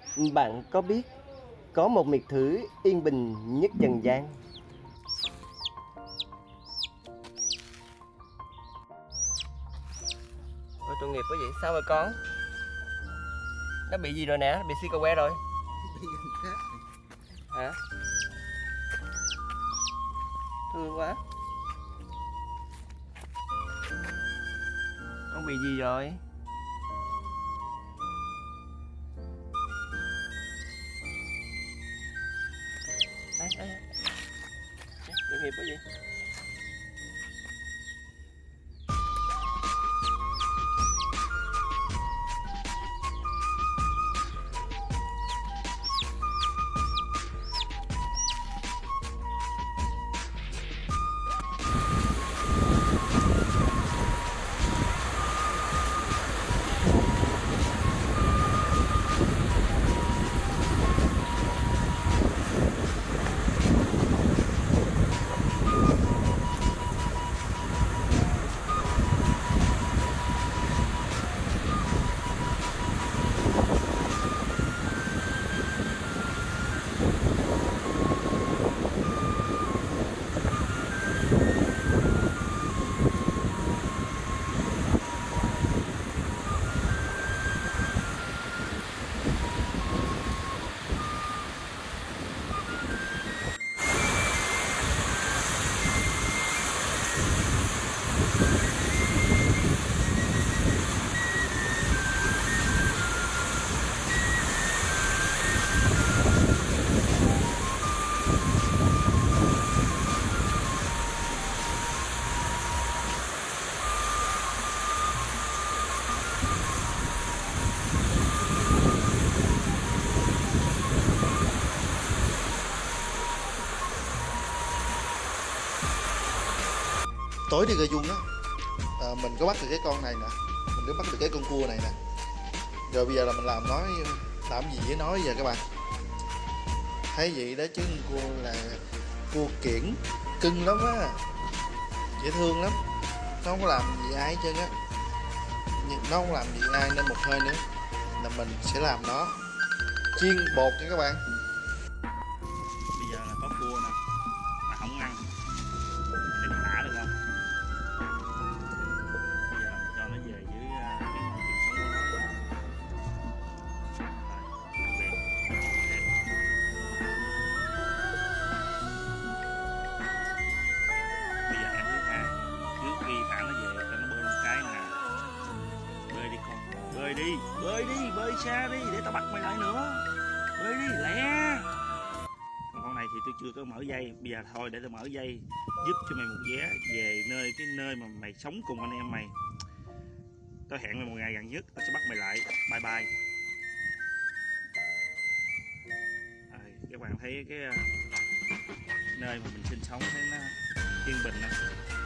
Bạn có biết có một miệt thử yên bình nhất trần gian? Ôi tội nghiệp quá vậy, sao rồi con? Nó bị gì rồi nè, nó bị suy cơ que rồi. Bị gần chết. Hả? Thương quá. Con bị gì rồi? Tội nghiệp quá vậy. Tối đi Gà Dung á, mình có bắt được cái con này nè, mình có bắt được cái con cua này nè. Rồi bây giờ là mình làm gì với nó giờ các bạn? Thấy vậy đó chứ cua là cua kiển cưng lắm á, dễ thương lắm. Nó không có làm gì ai hết trơn á, nó không làm gì ai nên một hơi nữa là mình sẽ làm nó chiên bột nha các bạn. Bây giờ là có cua nè mà không ăn để mình thả được không? Bây giờ mình cho nó về với cái môi trường sống của nó vậy. Rồi, về. Đẹp. Bây giờ em thứ hai, trước khi thả nó về cho nó bơi một cái nè. Bơi đi con, bơi xa đi để tao bắt mày lại nữa. Bơi đi lẹ. Còn con này thì tôi chưa có mở dây, bây giờ thôi để tôi mở dây giúp cho mày một vé về cái nơi mà mày sống cùng anh em mày. Tao hẹn mày một ngày gần nhất, tao sẽ bắt mày lại. Bye bye. Các bạn thấy cái nơi mà mình sinh sống thấy nó yên bình không?